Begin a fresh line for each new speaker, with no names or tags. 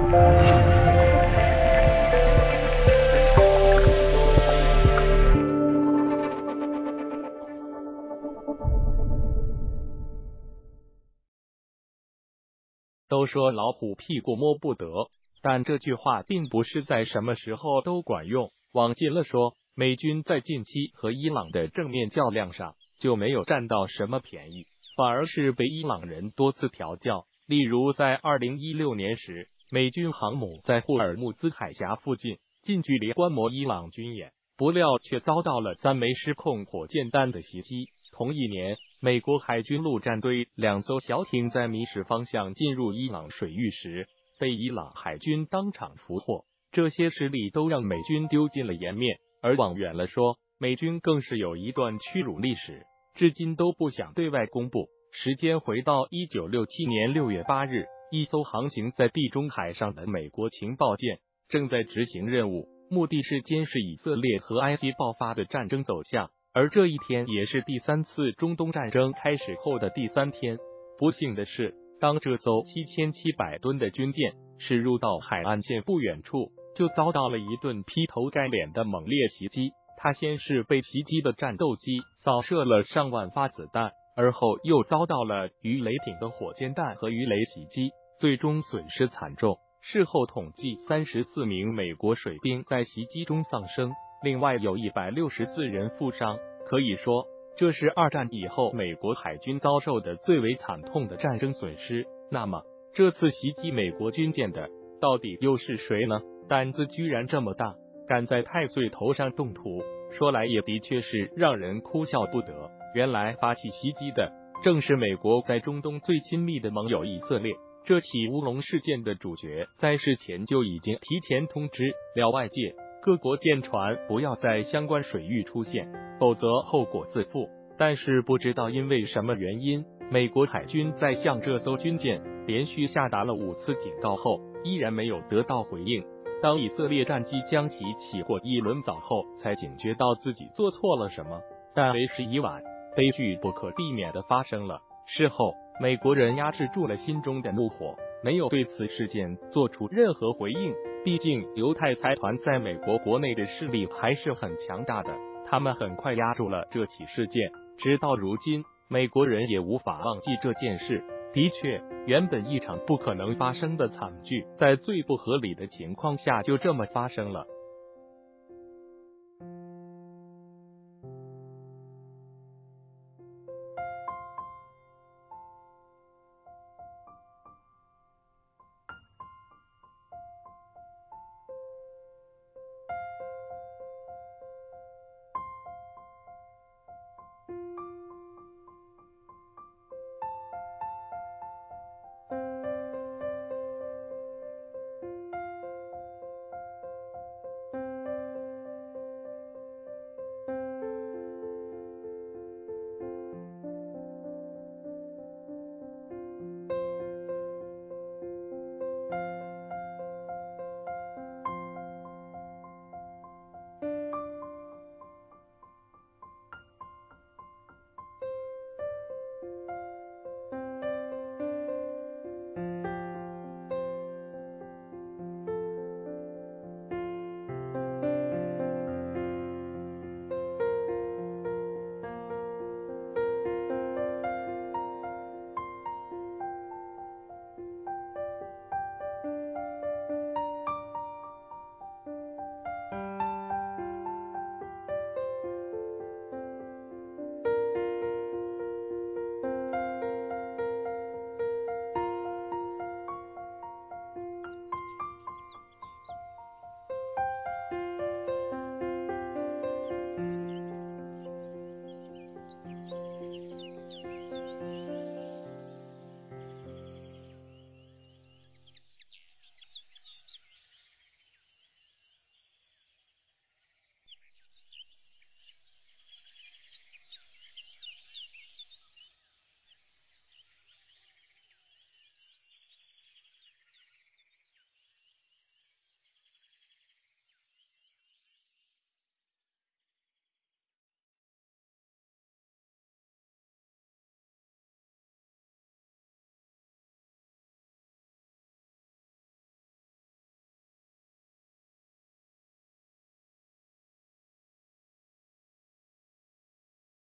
都说老虎屁股摸不得，但这句话并不是在什么时候都管用。往近了说，美军在近期和伊朗的正面较量上就没有占到什么便宜，反而是被伊朗人多次调教。例如在2016年时，美军航母在霍尔木兹海峡附近近距离观摩伊朗军演，不料却遭到了3枚失控火箭弹的袭击。同一年，美国海军陆战队2艘小艇在迷失方向进入伊朗水域时，被伊朗海军当场俘获。这些事例都让美军丢尽了颜面，而往远了说，美军更是有一段屈辱历史，至今都不想对外公布。时间回到1967年6月8日，一艘航行在地中海上的美国情报舰正在执行任务，目的是监视以色列和埃及爆发的战争走向。而这一天也是第3次中东战争开始后的第3天。不幸的是，当这艘7700吨的军舰驶入到海岸线不远处，就遭到了一顿劈头盖脸的猛烈袭击。它先是被袭击的战斗机扫射了上万发子弹，而后又遭到了鱼雷艇的火箭弹和鱼雷袭击，最终损失惨重。事后统计，34名美国水兵在袭击中丧生，另外有164人负伤。可以说，这是2战以后美国海军遭受的最为惨痛的战争损失。那么，这次袭击美国军舰的到底又是谁呢？胆子居然这么大，敢在太岁头上动土，说来也的确是让人哭笑不得。原来发起袭击的正是美国在中东最亲密的盟友以色列。这起乌龙事件的主角在事前就已经提前通知了外界，各国舰船不要在相关水域出现，否则后果自负。但是不知道因为什么原因，美国海军在向这艘军舰连续下达了5次警告后，依然没有得到回应。当以色列战机将其起过一轮早后，才警觉到自己做错了什么，但为时已晚，悲剧不可避免的发生了。事后，美国人压制住了心中的怒火，没有对此事件做出任何回应。毕竟犹太财团在美国国内的势力还是很强大的，他们很快压住了这起事件。直到如今，美国人也无法忘记这件事。的确，原本一场不可能发生的惨剧，在最不合理的情况下就这么发生了。